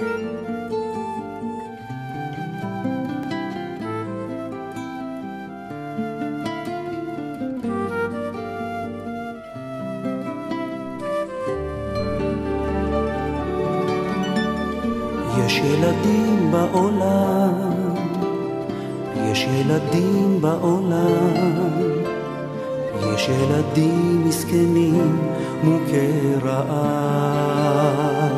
יש ילדים בעולם, יש ילדים בעולם, יש ילדים מסכנים מוכי רעב.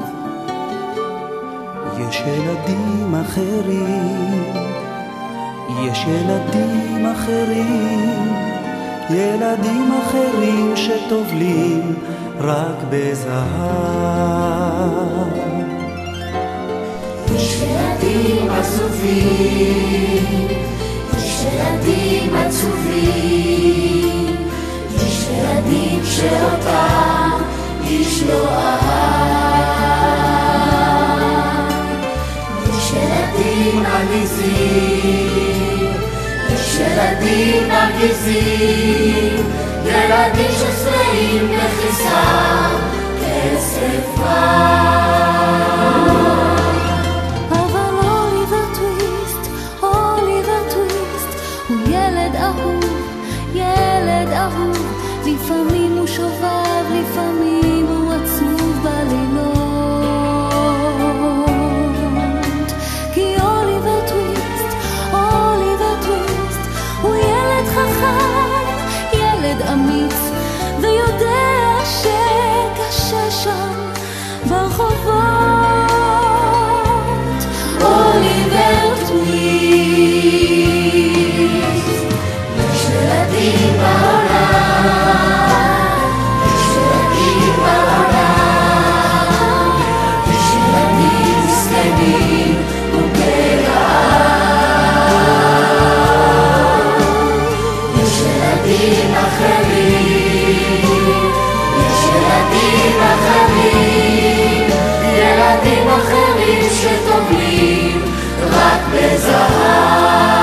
יש ילדים אחרים, יש ילדים אחרים, ילדים אחרים שטובלים רק בזהב. יש ילדים עצובים, יש ילדים עצובים, יש ילדים שאותם איש לא אהב. יש ילדים מרגיזים, יש ילדים מרגיזים, ילדים ששבעים בכיסם כסף רב. ילד אהוב, לפעמים הוא שובב, לפעמים הוא עצוב בלילות. כי אוליבר טוויסט הוא ילד חכם, ילד אמיץ, ויודע שקשה שם ברחובות. אוליבר טוויסט, יש ילדים בעולם, יש ילדים בעולם, יש ילדים מסכנים מוכי רעב. יש ילדים אחרים, יש ילדים אחרים, ילדים אחרים שטובלים רק בזהב.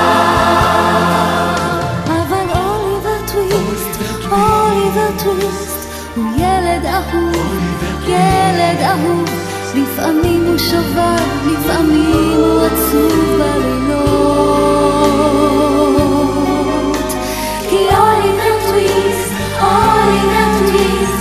הוא ילד אהוב, ילד אהוב, לפעמים הוא שובב, לפעמים הוא עצוב בלילות. כי אוליבר טוויסט